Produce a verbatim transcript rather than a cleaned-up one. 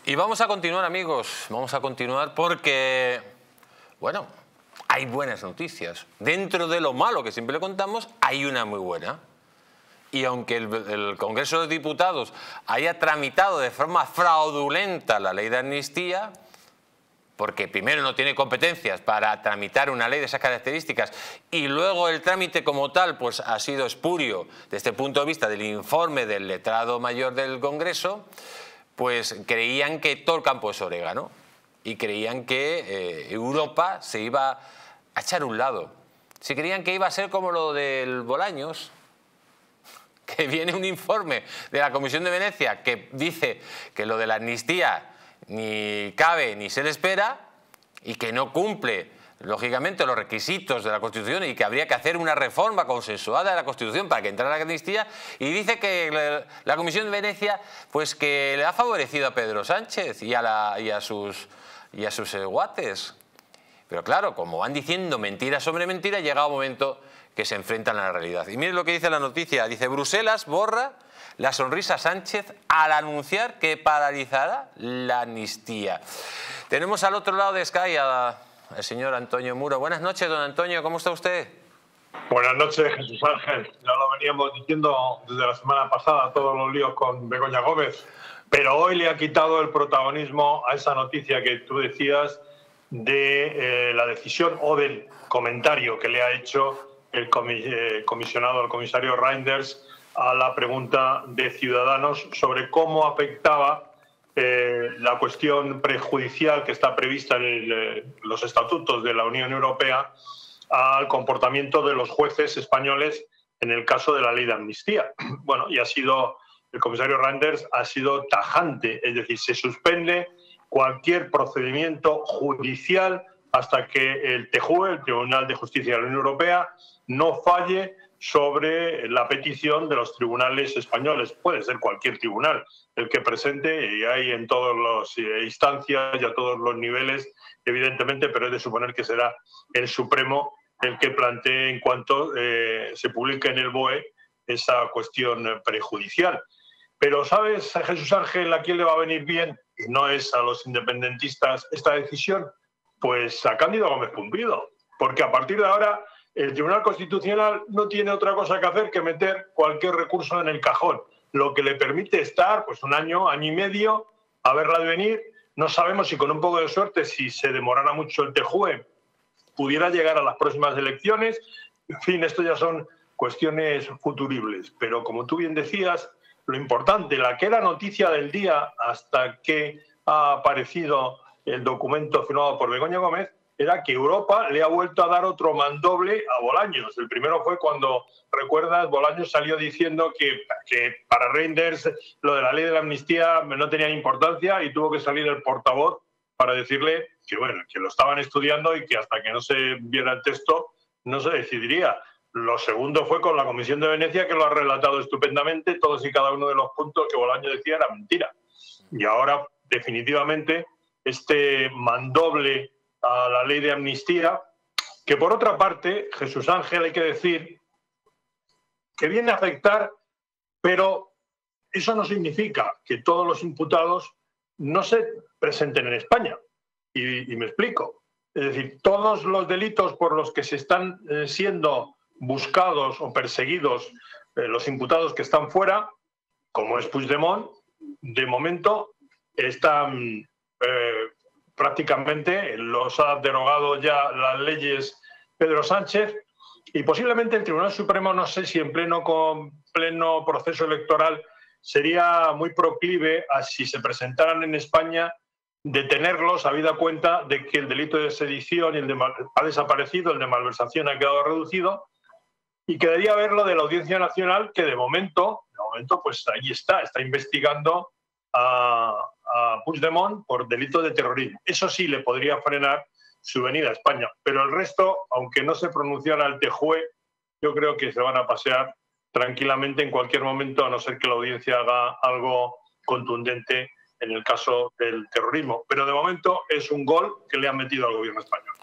Y vamos a continuar, amigos, vamos a continuar porque, bueno, hay buenas noticias. Dentro de lo malo que siempre le contamos, hay una muy buena. Y aunque el, el Congreso de los Diputados haya tramitado de forma fraudulenta la ley de amnistía, porque primero no tiene competencias para tramitar una ley de esas características y luego el trámite como tal pues ha sido espurio desde el punto de vista del informe del letrado mayor del Congreso, pues creían que todo el campo es orégano y creían que eh, Europa se iba a echar a un lado. Se creían que iba a ser como lo del Bolaños, que viene un informe de la Comisión de Venecia que dice que lo de la amnistía ni cabe ni se le espera y que no cumple, lógicamente, los requisitos de la Constitución y que habría que hacer una reforma consensuada de la Constitución para que entrara la amnistía, y dice que la, la Comisión de Venecia pues que le ha favorecido a Pedro Sánchez y a, la, y a sus, y a sus eh, guates. Pero claro, como van diciendo mentira sobre mentira, llega un momento que se enfrentan a la realidad. Y miren lo que dice la noticia, dice: Bruselas borra la sonrisa Sánchez al anunciar que paralizará la amnistía. Tenemos al otro lado de Sky a el señor Antonio Muro. Buenas noches, don Antonio, ¿cómo está usted? Buenas noches, Jesús Ángel. Ya lo veníamos diciendo desde la semana pasada, todos los líos con Begoña Gómez, pero hoy le ha quitado el protagonismo a esa noticia que tú decías de eh, la decisión o del comentario que le ha hecho el comis eh, comisionado, el comisario Reinders, a la pregunta de Ciudadanos sobre cómo afectaba eh, la cuestión prejudicial que está prevista en el, eh, los estatutos de la Unión Europea al comportamiento de los jueces españoles en el caso de la ley de amnistía. Bueno, y ha sido, el comisario Reinders ha sido tajante, es decir, se suspende cualquier procedimiento judicial hasta que el T J U E, el Tribunal de Justicia de la Unión Europea, no falle sobre la petición de los tribunales españoles. Puede ser cualquier tribunal el que presente, y hay en todas las instancias y a todos los niveles, evidentemente, pero es de suponer que será el Supremo el que plantee en cuanto eh, se publique en el B O E esa cuestión prejudicial. Pero ¿sabes, Jesús Ángel, a quién le va a venir bien? Y no es a los independentistas esta decisión, pues a Cándido Gómez Pumpido, porque a partir de ahora el Tribunal Constitucional no tiene otra cosa que hacer que meter cualquier recurso en el cajón, lo que le permite estar pues un año, año y medio, a verla de venir. No sabemos si con un poco de suerte, si se demorara mucho el T J U E, pudiera llegar a las próximas elecciones. En fin, esto ya son cuestiones futuribles, pero como tú bien decías, lo importante, la que era noticia del día hasta que ha aparecido el documento firmado por Begoña Gómez, era que Europa le ha vuelto a dar otro mandoble a Bolaños. El primero fue cuando, recuerdas, Bolaños salió diciendo que, que para Reinders lo de la ley de la amnistía no tenía importancia, y tuvo que salir el portavoz para decirle que, bueno, que lo estaban estudiando y que hasta que no se viera el texto no se decidiría. Lo segundo fue con la Comisión de Venecia, que lo ha relatado estupendamente, todos y cada uno de los puntos que Bolaños decía era mentira. Y ahora, definitivamente, este mandoble a la ley de amnistía, que por otra parte, Jesús Ángel, hay que decir que viene a afectar, pero eso no significa que todos los imputados no se presenten en España. Y, y me explico. Es decir, todos los delitos por los que se están eh, siendo buscados o perseguidos eh, los imputados que están fuera, como es Puigdemont, de momento están eh, prácticamente, los ha derogado ya las leyes Pedro Sánchez, y posiblemente el Tribunal Supremo, no sé si en pleno, con pleno proceso electoral, sería muy proclive a, si se presentaran en España, detenerlos, habida cuenta de que el delito de sedición y el de mal, ha desaparecido, el de malversación ha quedado reducido, y quedaría ver lo de la Audiencia Nacional, que de momento, de momento pues ahí está, está investigando a, a Puigdemont por delito de terrorismo. Eso sí le podría frenar su venida a España, pero el resto, aunque no se pronunciara el T J U E, yo creo que se van a pasear tranquilamente en cualquier momento, a no ser que la audiencia haga algo contundente en el caso del terrorismo. Pero de momento es un gol que le han metido al gobierno español.